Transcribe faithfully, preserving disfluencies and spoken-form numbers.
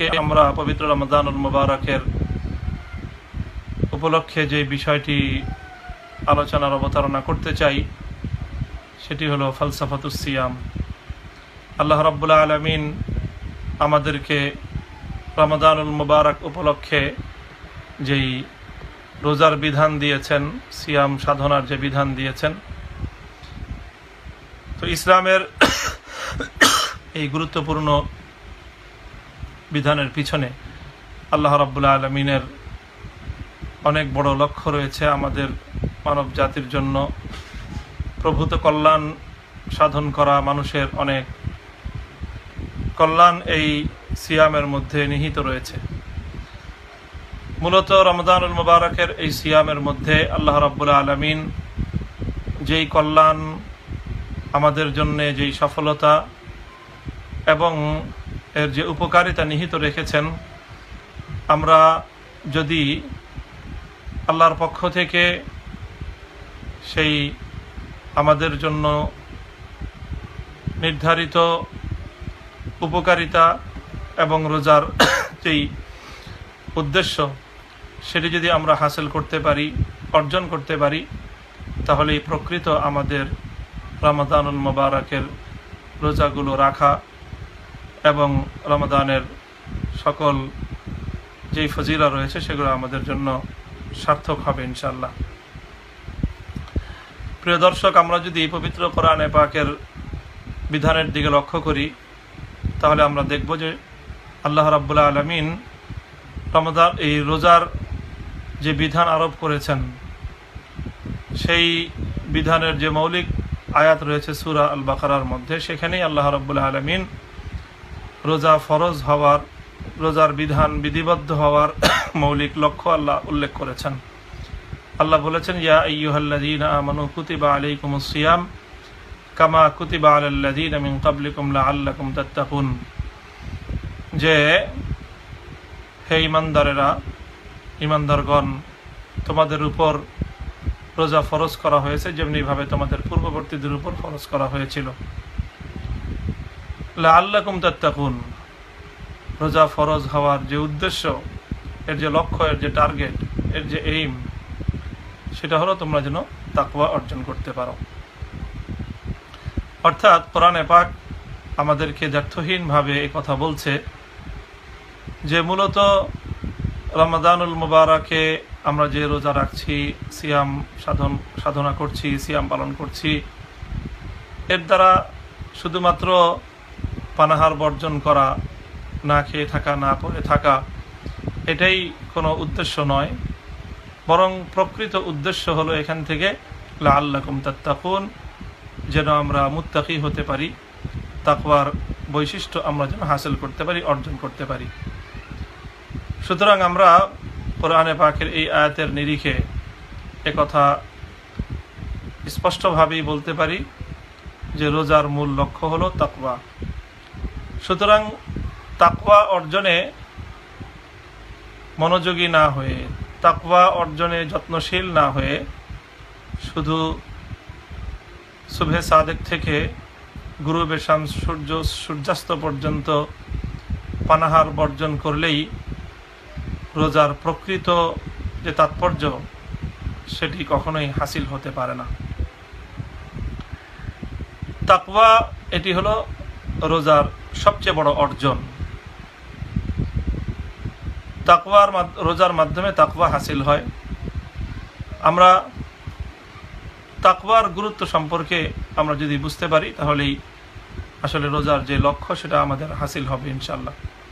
আজকে আমরা পবিত্র রমাদানুল মুবারকের উপলক্ষে যে বিষয়টি আলোচনার অবতারণা করতে চাই সেটি হলো ফালসাফাতুস সিয়াম। আল্লাহ রাব্বুল আলামিন আমাদেরকে রমাদানুল মুবারক উপলক্ষে যেই রোজার বিধান দিয়েছেন, সিয়াম সাধনার যে বিধান দিয়েছেন, তো ইসলামের এই গুরুত্বপূর্ণ বিধানের পিছনে আল্লাহ রাব্বুল আলামিনের অনেক বড় লক্ষ্য রয়েছে। আমাদের মানব জাতির জন্য প্রভূত কল্যাণ সাধন করা, মানুষের অনেক কল্যাণ এই সিয়ামের মধ্যে নিহিত রয়েছে। মূলত রমাদানুল মুবারকের এই সিয়ামের মধ্যে আল্লাহ রাব্বুল আলামিন যেই কল্যাণ আমাদের জন্য, যেই সফলতা এবং এর যে উপকারিতা নিহিত রেখেছেন, আমরা যদি আল্লাহর পক্ষ থেকে সেই আমাদের জন্য নির্ধারিত উপকারিতা এবং রোজার যেই উদ্দেশ্য সেটি যদি আমরা হাসিল করতে পারি, অর্জন করতে পারি, তাহলে এই প্রকৃত আমাদের রমাদানুল মুবারকের রোজাগুলো রাখা এবং রমাদানের সকল যেই ফজিলা রয়েছে সেগুলো আমাদের জন্য সার্থক হবে ইনশাআল্লাহ। প্রিয় দর্শক, আমরা যদি পবিত্র কোরআনে পাকের বিধানের দিকে লক্ষ্য করি তাহলে আমরা দেখব যে আল্লাহ রাব্বুল আলামিন রমাদান এই রোজার যে বিধান আরোপ করেছেন সেই বিধানের যে মৌলিক আয়াত রয়েছে সূরা আল বাকারার মধ্যে, সেখানেই আল্লাহ রাব্বুল আলামিন রোজা ফরজ হওয়ার, রোজার বিধান বিধিবদ্ধ হওয়ার মৌলিক লক্ষ্য আল্লাহ উল্লেখ করেছেন। আল্লাহ বলেছেন, ইয়া আইয়ুহাল্লাযীনা আমানু কুতিবা আলাইকুমুস সিয়াম কামা কুতিবা আলাল্লাযীনা মিন ক্বাবলিকুম লাআল্লাকুম তাত্তাকুন, যে হে ঈমানদারেরা, ঈমানদারগণ, তোমাদের উপর রোজা ফরজ করা হয়েছে যেমনিভাবে তোমাদের পূর্ববর্তীদের উপর ফরজ করা হয়েছিল। লাআল্লাকুম তাত্তাকুন, রোজা ফরজ হওয়ার যে উদ্দেশ্য, এর যে লক্ষ্য, এর যে টার্গেট, এর যে এইম, সেটা হলো তোমরা যেন তাকওয়া অর্জন করতে পারো। অর্থাৎ কোরআনে পাক আমাদেরকে দ্ব্যর্থহীনভাবে এই কথা বলছে যে মূলত রমাদানুল মুবারকে আমরা যে রোজা রাখছি, সিয়াম সাধন সাধনা করছি, সিয়াম পালন করছি, এর দ্বারা শুধুমাত্র পানাহার বর্জন করা, না খেয়ে থাকা, না পরে থাকা, এটাই কোনো উদ্দেশ্য নয়, বরং প্রকৃত উদ্দেশ্য হলো এখান থেকে লাআল্লাকুম তাত্তাকুন, যেন আমরা মুত্তাকি হতে পারি, তাকওয়ার বৈশিষ্ট্য আমরা যেন হাসিল করতে পারি, অর্জন করতে পারি। সুতরাং আমরা কোরআনে পাকের এই আয়াতের নিরিখে একথা স্পষ্টভাবেই বলতে পারি যে রোজার মূল লক্ষ্য হলো তাকওয়া। সুতরাং তাকওয়া অর্জনে মনোযোগী না হয়ে, তাকওয়া অর্জনে যত্নশীল না হয়ে শুধু সুবহে সাদেক থেকে গুরুবে শামস, সূর্য সূর্যাস্ত পর্যন্ত পানাহার বর্জন করলেই রোজার প্রকৃত যে তাৎপর্য সেটি কখনোই হাসিল হতে পারে না। তাকওয়া এটি হলো রোজার সবচেয়ে বড় অর্জন। তাকওয়ার রোজার মাধ্যমে তাকওয়া হাসিল হয়। আমরা তাকওয়ার গুরুত্ব সম্পর্কে আমরা যদি বুঝতে পারি তাহলেই আসলে রোজার যে লক্ষ্য সেটা আমাদের হাসিল হবে ইনশাআল্লাহ।